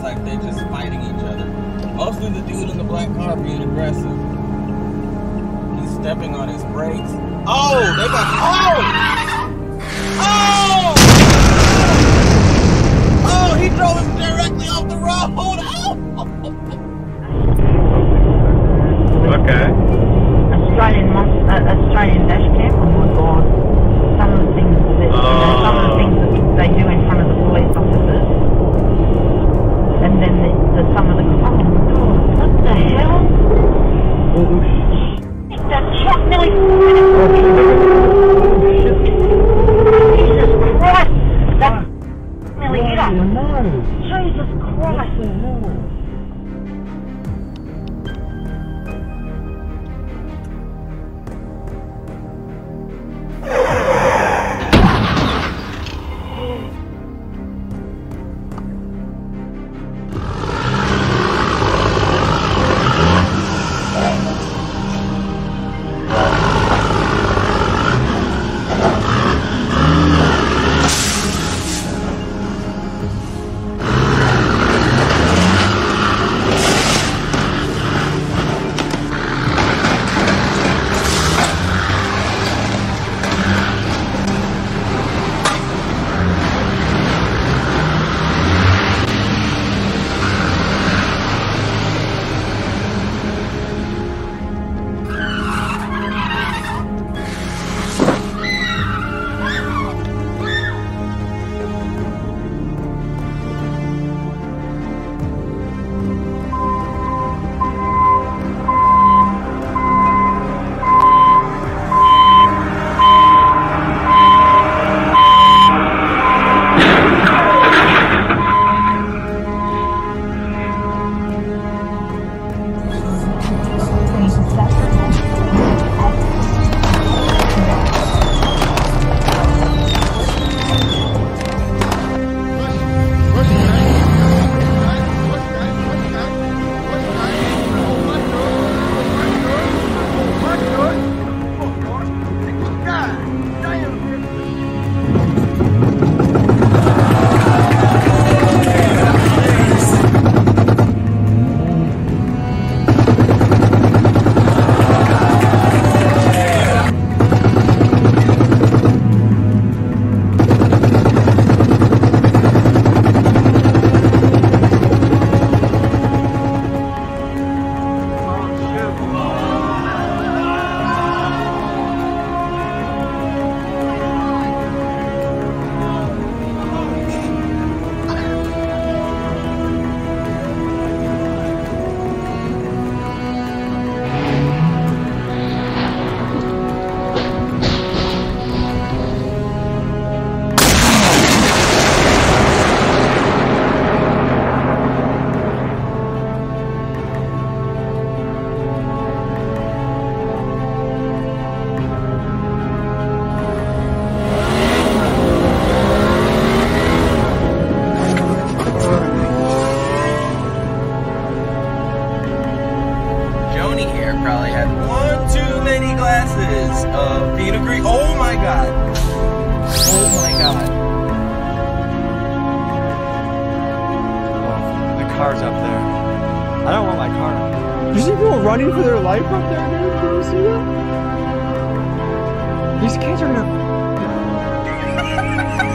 like they're just fighting each other. Mostly the dude in the black car being aggressive. He's stepping on his brakes. Oh, they got, oh, he drove him directly off the road. Okay. Australian dash cam. Oh my god. Some of the things that they do in front of the police officers. And then some of the, oh my god, what the hell? That truck nearly, Jesus Christ, that nearly hit us. Jesus Christ. Probably had one too many glasses of Pinot Gris. Oh my god. Oh my god. Oh, the car's up there. I don't want my car up there. You see people running for their life up there, dude? Can you see that? These kids are gonna...